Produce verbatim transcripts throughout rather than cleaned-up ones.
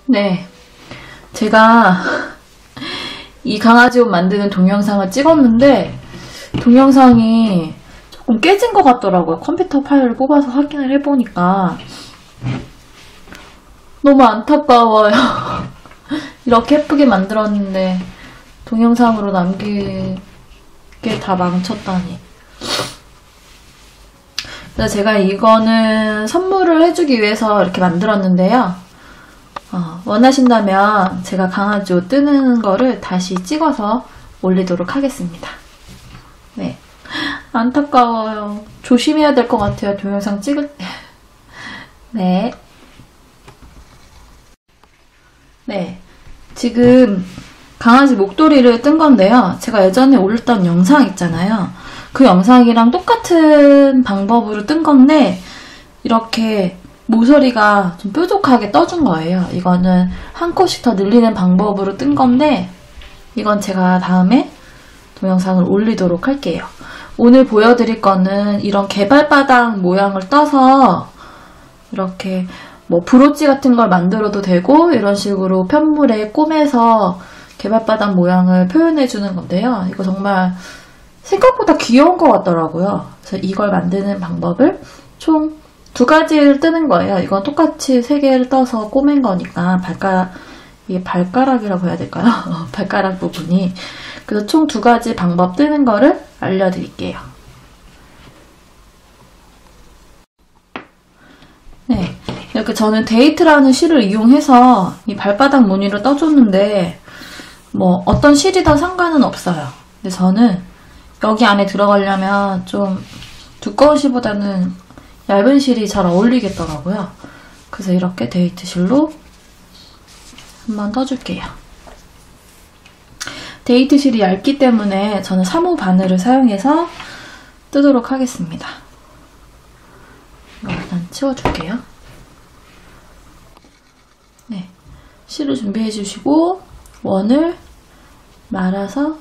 네, 제가 이 강아지 옷 만드는 동영상을 찍었는데 동영상이 조금 깨진 것 같더라고요. 컴퓨터 파일을 뽑아서 확인을 해보니까 너무 안타까워요. 이렇게 예쁘게 만들었는데 동영상으로 남기게 다 망쳤다니. 그래서 제가 이거는 선물을 해주기 위해서 이렇게 만들었는데요. 어, 원하신다면 제가 강아지 옷 뜨는 거를 다시 찍어서 올리도록 하겠습니다. 네, 안타까워요. 조심해야 될 것 같아요, 동영상 찍을 때. 네. 네, 지금 강아지 목도리를 뜬 건데요. 제가 예전에 올렸던 영상 있잖아요. 그 영상이랑 똑같은 방법으로 뜬 건데 이렇게 모서리가 좀 뾰족하게 떠준 거예요. 이거는 한 컷씩 더 늘리는 방법으로 뜬 건데 이건 제가 다음에 동영상을 올리도록 할게요. 오늘 보여드릴 거는 이런 개발바닥 모양을 떠서 이렇게 뭐 브로치 같은 걸 만들어도 되고 이런 식으로 편물에 꼬매서 개발바닥 모양을 표현해주는 건데요. 이거 정말 생각보다 귀여운 것 같더라고요. 그래서 이걸 만드는 방법을 총 두 가지를 뜨는 거예요. 이건 똑같이 세 개를 떠서 꼬맨 거니까 발가락, 이게 발가락이라고 해야 될까요? 발가락 부분이. 그래서 총 두 가지 방법 뜨는 거를 알려드릴게요. 네, 이렇게 저는 데이트라는 실을 이용해서 이 발바닥 무늬를 떠줬는데 뭐 어떤 실이든 상관은 없어요. 근데 저는 여기 안에 들어가려면 좀 두꺼운 실보다는 얇은 실이 잘 어울리겠더라고요. 그래서 이렇게 데이트 실로 한번 떠줄게요. 데이트 실이 얇기 때문에 저는 삼 호 바늘을 사용해서 뜨도록 하겠습니다. 이거 일단 치워줄게요. 네, 실을 준비해 주시고 원을 말아서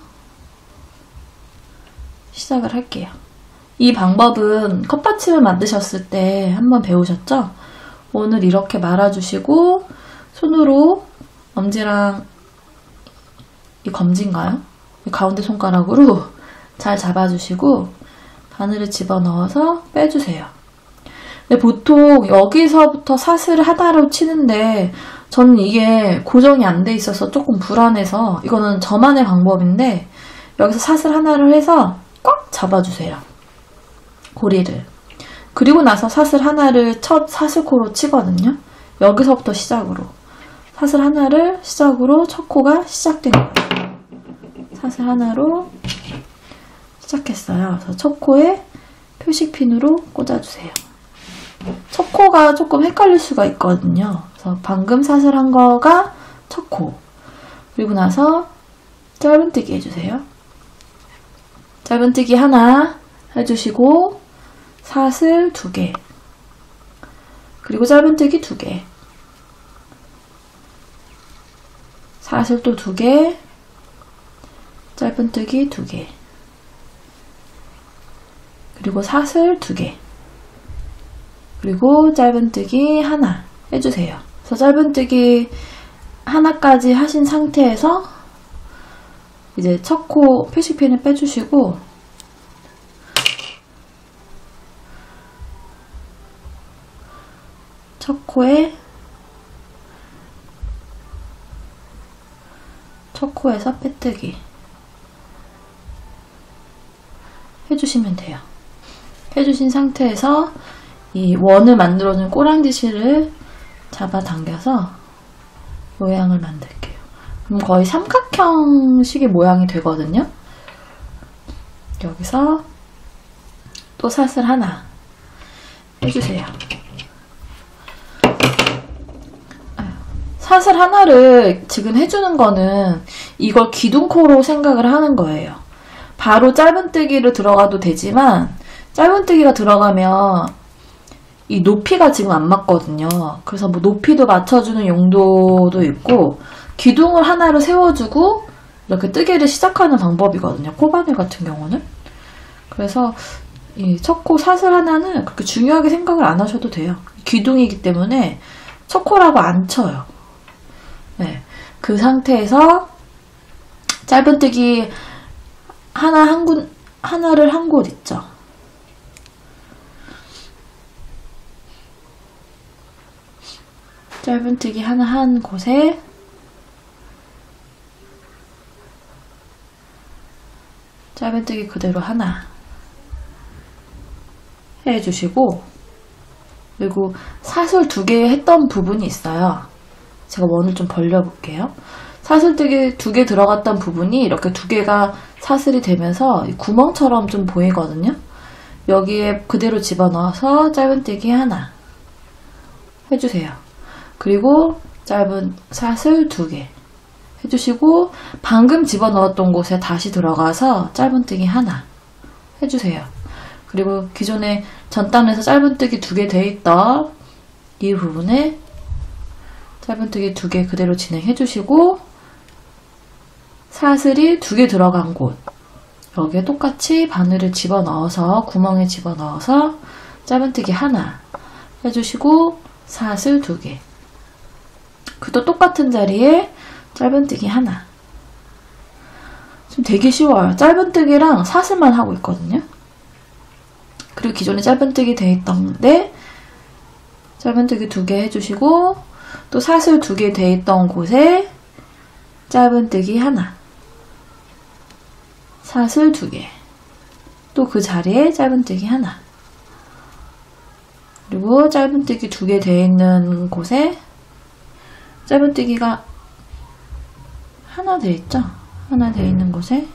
시작을 할게요. 이 방법은 컵받침을 만드셨을 때 한번 배우셨죠? 원을 이렇게 말아주시고 손으로 엄지랑 이 검지인가요? 이 가운데 손가락으로 잘 잡아주시고 바늘을 집어넣어서 빼주세요. 근데 보통 여기서부터 사슬 하나로 치는데 저는 이게 고정이 안 돼 있어서 조금 불안해서 이거는 저만의 방법인데 여기서 사슬 하나를 해서 꽉 잡아주세요. 고리를. 그리고 나서 사슬 하나를 첫 사슬코로 치거든요. 여기서부터 시작으로. 사슬 하나를 시작으로 첫 코가 시작된 거예요. 사슬 하나로 시작했어요. 그래서 첫 코에 표식핀으로 꽂아주세요. 첫 코가 조금 헷갈릴 수가 있거든요. 그래서 방금 사슬한 거가 첫 코. 그리고 나서 짧은뜨기 해주세요. 짧은뜨기 하나 해주시고 사슬 두 개, 그리고 짧은뜨기 두 개, 사슬 또 두 개, 짧은뜨기 두 개, 그리고 사슬 두 개, 그리고 짧은뜨기 하나 해주세요. 그래서 짧은뜨기 하나까지 하신 상태에서 이제 첫 코 표식핀을 빼주시고 첫 코에 첫 코에서 빼뜨기 해주시면 돼요. 해주신 상태에서 이 원을 만들어준 꼬랑지 실을 잡아당겨서 모양을 만들게요. 그럼 거의 삼각형식의 모양이 되거든요. 여기서 또 사슬 하나 해주세요. 사슬 하나를 지금 해주는 거는 이걸 기둥코로 생각을 하는 거예요. 바로 짧은뜨기로 들어가도 되지만 짧은뜨기가 들어가면 이 높이가 지금 안 맞거든요. 그래서 뭐 높이도 맞춰주는 용도도 있고 기둥을 하나를 세워주고 이렇게 뜨개를 시작하는 방법이거든요. 코바늘 같은 경우는. 그래서 이 첫 코 사슬 하나는 그렇게 중요하게 생각을 안 하셔도 돼요. 기둥이기 때문에 첫 코라고 안 쳐요. 네, 그 상태에서 짧은뜨기 하나 한 곳, 하나를 한 곳 있죠. 짧은뜨기 하나 한 곳에 짧은뜨기 그대로 하나 해주시고, 그리고 사슬 두 개 했던 부분이 있어요. 제가 원을 좀 벌려볼게요. 사슬뜨기 두 개 들어갔던 부분이 이렇게 두 개가 사슬이 되면서 구멍처럼 좀 보이거든요. 여기에 그대로 집어넣어서 짧은뜨기 하나 해주세요. 그리고 짧은 사슬 두 개 해주시고, 방금 집어넣었던 곳에 다시 들어가서 짧은뜨기 하나 해주세요. 그리고 기존에 전단에서 짧은뜨기 두 개 돼 있던 이 부분에 짧은뜨기 두 개 그대로 진행해주시고, 사슬이 두 개 들어간 곳 여기에 똑같이 바늘을 집어넣어서 구멍에 집어넣어서 짧은뜨기 하나 해주시고, 사슬 두 개, 그도 똑같은 자리에 짧은뜨기 하나. 지금 되게 쉬워요. 짧은뜨기랑 사슬만 하고 있거든요. 그리고 기존에 짧은뜨기 돼 있던데 짧은뜨기 두 개 해주시고, 또 사슬 두 개 돼 있던 곳에 짧은뜨기 하나, 사슬 두 개, 또 그 자리에 짧은뜨기 하나, 그리고 짧은뜨기 두 개 돼 있는 곳에 짧은뜨기가 하나 돼 있죠? 하나 돼 있는 곳에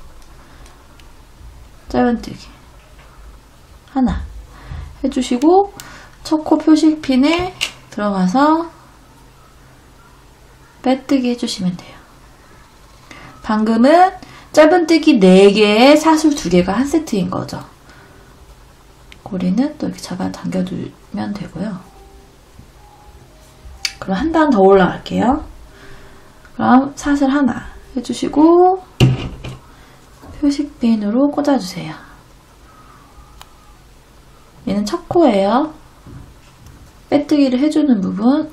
짧은뜨기 하나 해주시고, 첫 코 표식핀에 들어가서 빼뜨기 해주시면 돼요. 방금은 짧은뜨기 네 개에 사슬 두 개가 한 세트인 거죠. 고리는 또 이렇게 잡아 당겨두면 되고요. 그럼 한 단 더 올라갈게요. 그럼 사슬 하나 해주시고 표식핀으로 꽂아주세요. 얘는 첫 코예요. 빼뜨기를 해주는 부분.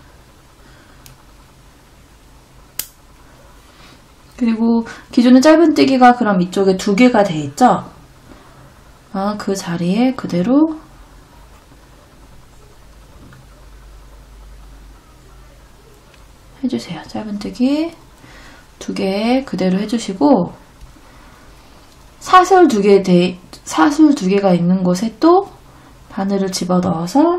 그리고 기존의 짧은뜨기가 그럼 이쪽에 두 개가 돼 있죠? 아, 그 자리에 그대로 해주세요. 짧은뜨기 두 개 그대로 해주시고, 사슬 두 개 돼, 사슬 두 개가 있는 곳에 또 바늘을 집어넣어서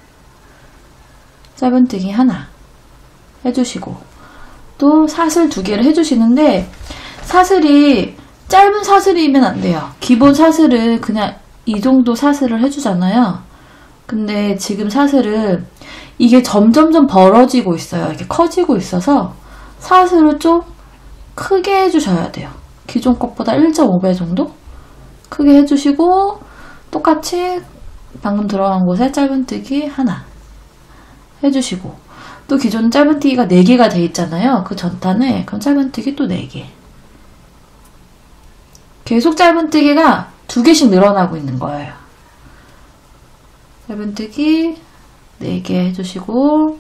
짧은뜨기 하나 해주시고, 또 사슬 두 개를 해주시는데, 사슬이 짧은 사슬이면 안 돼요. 기본 사슬을 그냥 이 정도 사슬을 해주잖아요. 근데 지금 사슬은 이게 점점점 벌어지고 있어요. 이렇게 커지고 있어서 사슬을 좀 크게 해주셔야 돼요. 기존 것보다 일 점 오 배 정도 크게 해주시고, 똑같이 방금 들어간 곳에 짧은뜨기 하나 해주시고, 또 기존 짧은뜨기가 네 개가 돼 있잖아요. 그 전단에 그럼 짧은뜨기 또 네 개. 계속 짧은뜨기가 두 개씩 늘어나고 있는 거예요. 짧은뜨기 네 개 해주시고,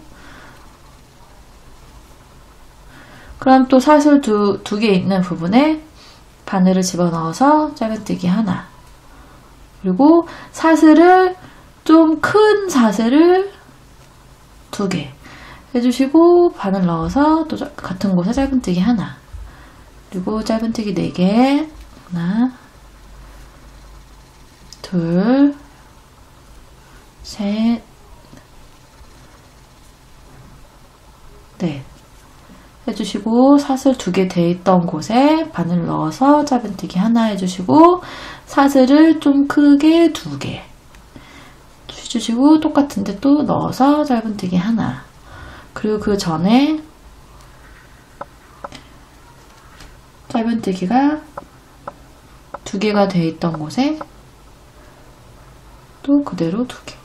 그럼 또 사슬 두, 두 개 있는 부분에 바늘을 집어넣어서 짧은뜨기 하나, 그리고 사슬을 좀 큰 사슬을 두 개 해주시고, 바늘 넣어서 또 같은 곳에 짧은뜨기 하나, 그리고 짧은뜨기 네 개, 하나, 둘, 셋, 넷 해주시고, 사슬 두 개 돼 있던 곳에 바늘 넣어서 짧은뜨기 하나 해주시고, 사슬을 좀 크게 두 개 해주시고, 똑같은데 또 넣어서 짧은뜨기 하나, 그리고 그 전에 짧은뜨기가 두 개가 돼 있던 곳에 또 그대로 두 개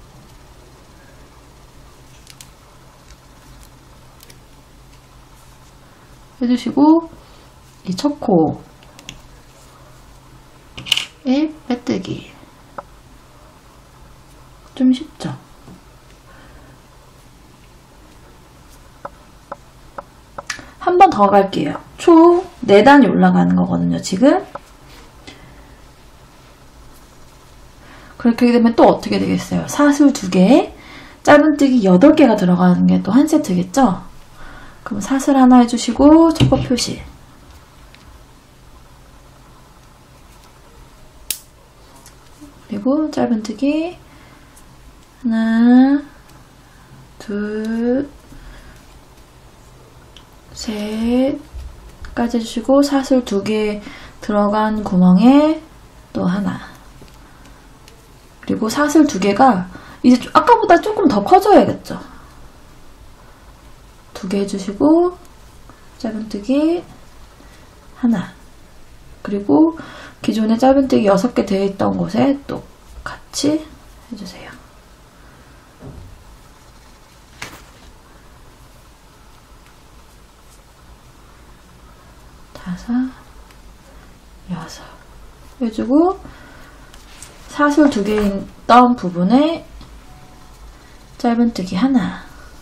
해주시고, 이 첫 코에 빼뜨기. 좀 쉽죠? 한 번 더 갈게요. 총 네 단이 올라가는 거거든요, 지금. 그렇게 되면 또 어떻게 되겠어요? 사슬 두 개에 짧은뜨기 여덟 개가 들어가는 게 또 한 세트겠죠? 그럼 사슬 하나 해주시고 첫 표시. 그리고 짧은뜨기 하나, 둘, 셋까지 해주시고 사슬 두 개 들어간 구멍에 또 하나. 그리고 사슬 두 개가 이제 아까보다 조금 더 커져야겠죠. 두 개 해주시고 짧은뜨기 하나. 그리고 기존에 짧은뜨기 여섯 개 되어 있던 곳에 또 같이 해주세요. 다섯, 여섯 해주고 사슬 두 개 있던 부분에 짧은뜨기 하나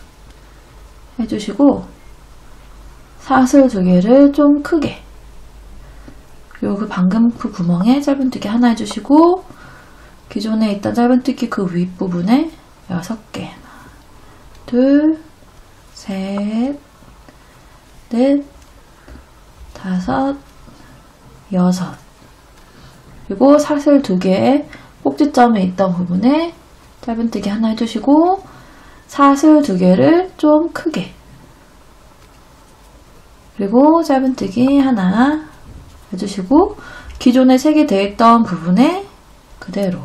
해주시고 사슬 두 개를 좀 크게, 그리고 그 방금 그 구멍에 짧은뜨기 하나 해주시고 기존에 있던 짧은뜨기 그 윗부분에 여섯 개, 둘, 셋, 넷, 다섯, 여섯. 그리고 사슬 두 개의 꼭지점에 있던 부분에 짧은뜨기 하나 해주시고 사슬 두 개를 좀 크게, 그리고 짧은뜨기 하나 해주시고 기존에 세 개 되어 있던 부분에 그대로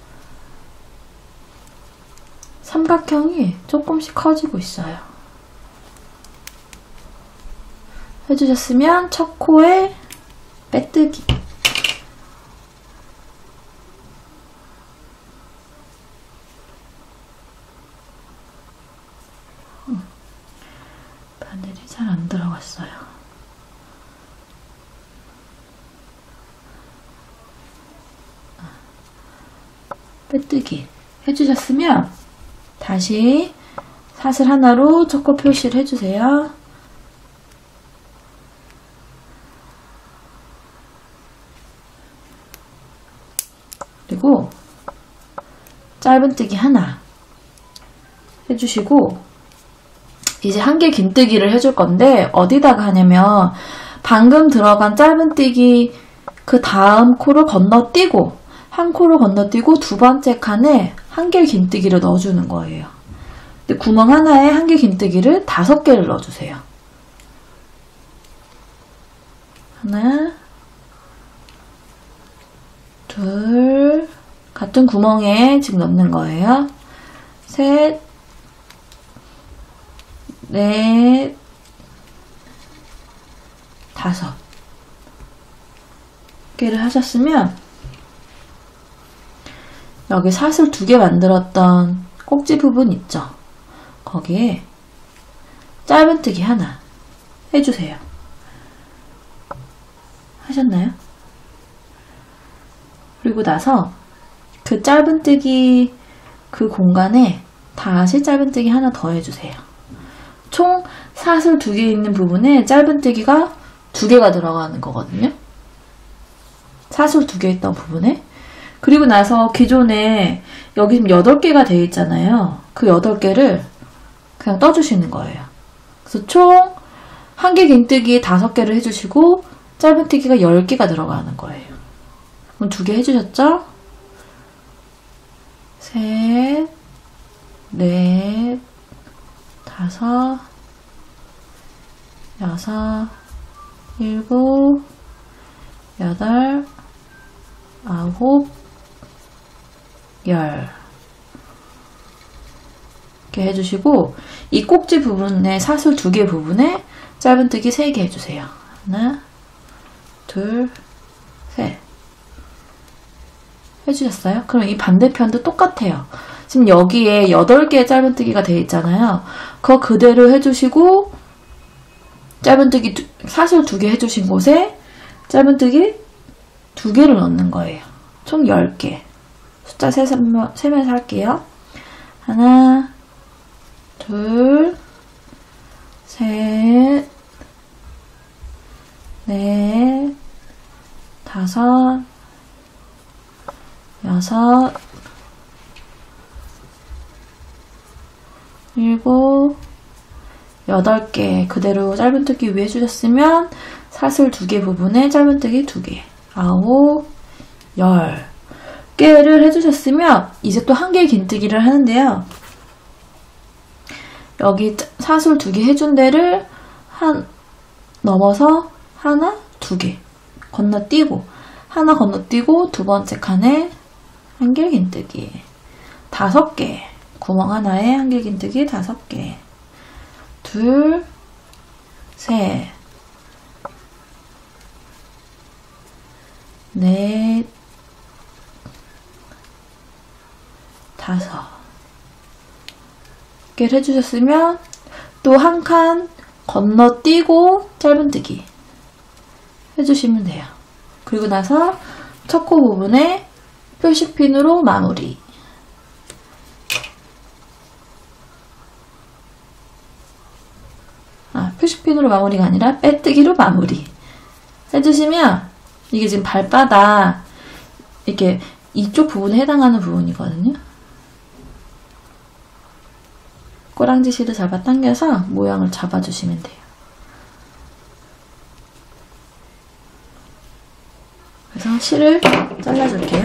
삼각형이 조금씩 커지고 있어요. 해주셨으면 첫 코에 빼뜨기. 음, 바늘이 잘 안 들어갔어요. 빼뜨기 해주셨으면 다시 사슬 하나로 첫 코 표시를 해주세요. 그리고 짧은뜨기 하나 해주시고 이제 한길 긴뜨기를 해줄 건데 어디다가 하냐면 방금 들어간 짧은뜨기 그 다음 코를 건너뛰고 한 코를 건너뛰고 두 번째 칸에 한길 긴뜨기를 넣어주는 거예요. 근데 구멍 하나에 한길 긴뜨기를 다섯 개를 넣어주세요. 하나, 둘, 같은 구멍에 지금 넣는 거예요. 셋, 넷, 다섯 개를 하셨으면 여기 사슬 두 개 만들었던 꼭지 부분 있죠? 거기에 짧은뜨기 하나 해주세요. 하셨나요? 그리고 나서 그 짧은뜨기 그 공간에 다시 짧은뜨기 하나 더 해주세요. 총 사슬 두 개 있는 부분에 짧은뜨기가 두 개가 들어가는 거거든요. 사슬 두 개 있던 부분에. 그리고 나서 기존에 여기 지금 여덟 개가 되어 있잖아요. 그 여덟 개를 그냥 떠주시는 거예요. 그래서 총 한 개 긴뜨기 다섯 개를 해주시고 짧은뜨기가 열 개가 들어가는 거예요. 그럼 두 개 해주셨죠? 셋, 넷, 다섯, 여섯, 일곱, 여덟, 아홉, 열. 이렇게 해주시고 이 꼭지 부분에 사슬 두 개 부분에 짧은뜨기 세 개 해주세요. 하나, 둘, 셋. 해주셨어요? 그럼 이 반대편도 똑같아요. 지금 여기에 여덟 개의 짧은뜨기가 되어 있잖아요. 그거 그대로 해주시고 짧은뜨기 두, 사슬 두 개 해주신 곳에 짧은뜨기 두 개를 넣는 거예요. 총 열 개. 숫자 세면서, 세면서 할게요. 하나, 둘, 셋, 넷, 다섯, 여섯, 일곱, 여덟 개 그대로 짧은뜨기 위에 해주셨으면 사슬 두 개 부분에 짧은뜨기 두 개, 아홉, 열 개를 해주셨으면 이제 또 한 개의 긴뜨기를 하는데요. 여기 사슬 두 개 해준 데를 한 넘어서 하나, 두 개 건너뛰고 하나 건너뛰고 두 번째 칸에 한 개 긴뜨기 다섯 개 구멍 하나에 한 개 긴뜨기 다섯 개 둘, 셋, 넷, 다섯 개를 해주셨으면 또 한 칸 건너뛰고 짧은뜨기 해주시면 돼요. 그리고 나서 첫 코 부분에 표시핀으로 마무리. 아, 표시핀으로 마무리가 아니라 빼뜨기로 마무리 해주시면 이게 지금 발바닥 이렇게 이쪽 부분에 해당하는 부분이거든요. 꼬랑지 실을 잡아당겨서 모양을 잡아주시면 돼요. 그래서 실을 잘라줄게요.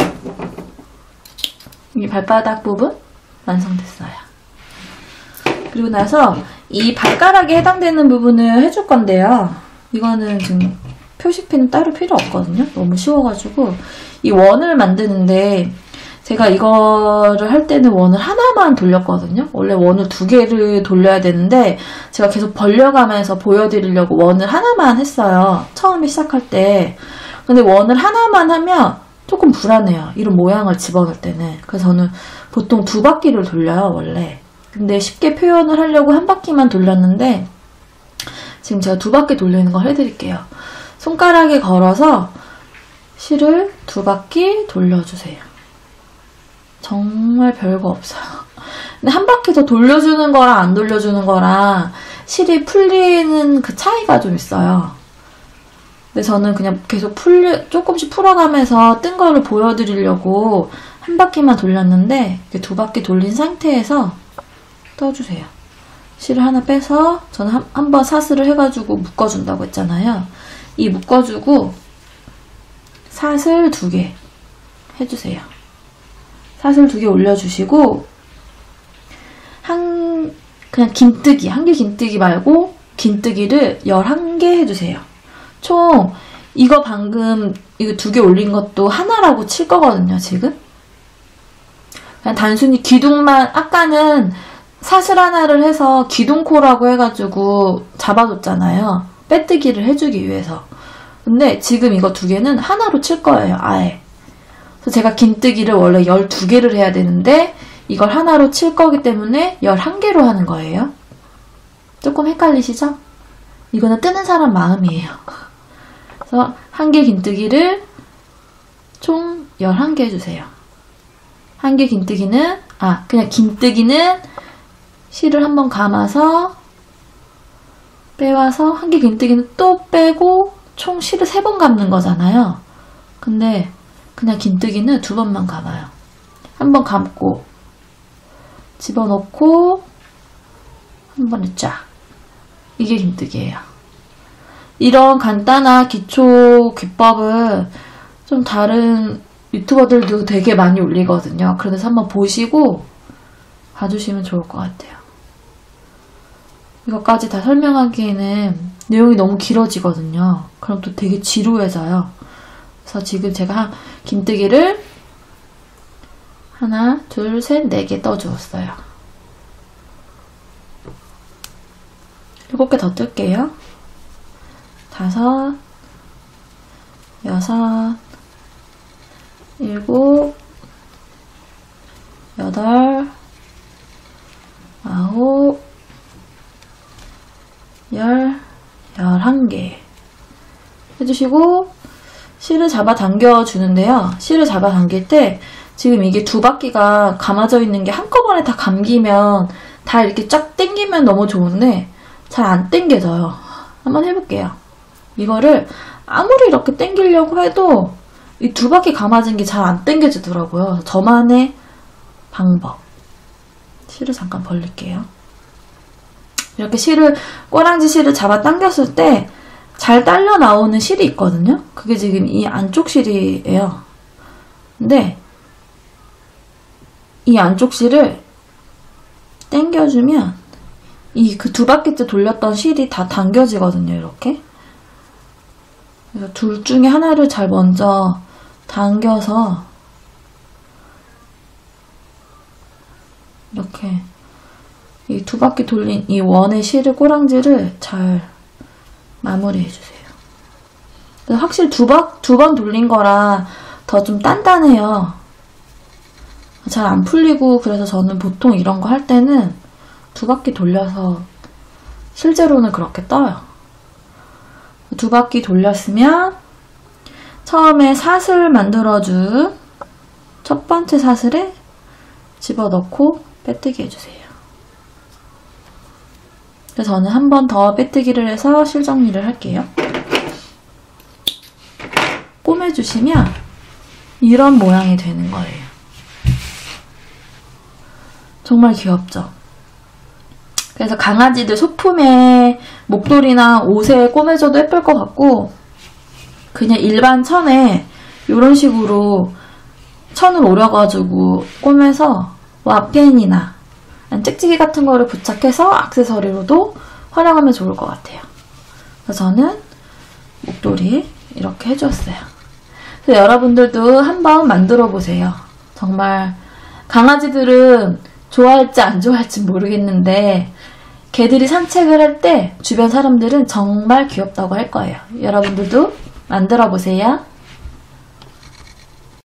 이 발바닥 부분 완성됐어요. 그리고 나서 이 발가락에 해당되는 부분을 해줄 건데요. 이거는 지금 표시핀은 따로 필요 없거든요. 너무 쉬워가지고 이 원을 만드는데 제가 이거를 할 때는 원을 하나만 돌렸거든요. 원래 원을 두 개를 돌려야 되는데 제가 계속 벌려가면서 보여드리려고 원을 하나만 했어요. 처음에 시작할 때. 근데 원을 하나만 하면 조금 불안해요. 이런 모양을 집어넣을 때는. 그래서 저는 보통 두 바퀴를 돌려요, 원래. 근데 쉽게 표현을 하려고 한 바퀴만 돌렸는데 지금 제가 두 바퀴 돌리는 걸 해드릴게요. 손가락에 걸어서 실을 두 바퀴 돌려주세요. 정말 별거 없어요. 근데 한 바퀴 더 돌려주는 거랑 안 돌려주는 거랑 실이 풀리는 그 차이가 좀 있어요. 근데 저는 그냥 계속 풀 조금씩 풀어가면서 뜬 거를 보여드리려고 한 바퀴만 돌렸는데 두 바퀴 돌린 상태에서 떠주세요. 실을 하나 빼서 저는 한, 한 번 사슬을 해가지고 묶어준다고 했잖아요. 이 묶어주고 사슬 두 개 해주세요. 사슬 두 개 올려주시고 한 그냥 긴뜨기, 한 개 긴뜨기 말고 긴뜨기를 열한 개 해주세요. 총 이거 방금 이거 두 개 올린 것도 하나라고 칠 거거든요, 지금. 그냥 단순히 기둥만, 아까는 사슬 하나를 해서 기둥코라고 해가지고 잡아줬잖아요. 빼뜨기를 해주기 위해서. 근데 지금 이거 두 개는 하나로 칠 거예요, 아예. 그래서 제가 긴뜨기를 원래 열두 개를 해야 되는데 이걸 하나로 칠 거기 때문에 열한 개로 하는 거예요. 조금 헷갈리시죠? 이거는 뜨는 사람 마음이에요. 그래서 한 개 긴뜨기를 총 열한 개 해주세요. 한 개 긴뜨기는, 아, 그냥 긴뜨기는 실을 한번 감아서 빼와서 한 개 긴뜨기는 또 빼고 총 실을 세 번 감는 거잖아요. 근데 그냥 긴뜨기는 두 번만 감아요. 한 번 감고 집어넣고 한 번에 쫙. 이게 긴뜨기예요. 이런 간단한 기초 기법은 좀 다른 유튜버들도 되게 많이 올리거든요. 그래서 한번 보시고 봐주시면 좋을 것 같아요. 이것까지 다 설명하기에는 내용이 너무 길어지거든요. 그럼 또 되게 지루해져요. 그래서 지금 제가 긴뜨기를 하나, 둘, 셋, 네 개 떠주었어요. 일곱 개 더 뜰게요. 다섯, 여섯, 일곱, 여덟, 아홉, 열, 열한 개 해주시고 실을 잡아 당겨 주는데요. 실을 잡아 당길 때 지금 이게 두 바퀴가 감아져 있는 게 한꺼번에 다 감기면 다 이렇게 쫙 당기면 너무 좋은데 잘 안 당겨져요. 한번 해볼게요. 이거를 아무리 이렇게 당기려고 해도 이 두 바퀴 감아진 게 잘 안 당겨지더라고요. 저만의 방법. 실을 잠깐 벌릴게요. 이렇게 실을, 꼬랑지 실을 잡아 당겼을 때 잘 딸려 나오는 실이 있거든요. 그게 지금 이 안쪽 실이에요. 근데 이 안쪽 실을 당겨주면 이 그 두 바퀴째 돌렸던 실이 다 당겨지거든요. 이렇게. 그래서 둘 중에 하나를 잘 먼저 당겨서 이렇게 이 두 바퀴 돌린 이 원의 실을, 꼬랑지를 잘 마무리해주세요. 확실히 두 번, 두 번 돌린 거라 더 좀 단단해요. 잘 안 풀리고, 그래서 저는 보통 이런 거 할 때는 두 바퀴 돌려서 실제로는 그렇게 떠요. 두 바퀴 돌렸으면 처음에 사슬 만들어준 첫 번째 사슬에 집어넣고 빼뜨기 해주세요. 그래서 저는 한 번 더 빼뜨기를 해서 실 정리를 할게요. 꼬매주시면 이런 모양이 되는 거예요. 정말 귀엽죠? 그래서 강아지들 소품에 목도리나 옷에 꼬매줘도 예쁠 것 같고, 그냥 일반 천에 이런 식으로 천을 오려가지고 꼬매서 와펜이나 찍찍이 같은 거를 부착해서 액세서리로도 활용하면 좋을 것 같아요. 그래서 저는 목도리 이렇게 해주었어요. 그래서 여러분들도 한번 만들어 보세요. 정말 강아지들은 좋아할지 안 좋아할지 모르겠는데 개들이 산책을 할 때 주변 사람들은 정말 귀엽다고 할 거예요. 여러분들도 만들어 보세요.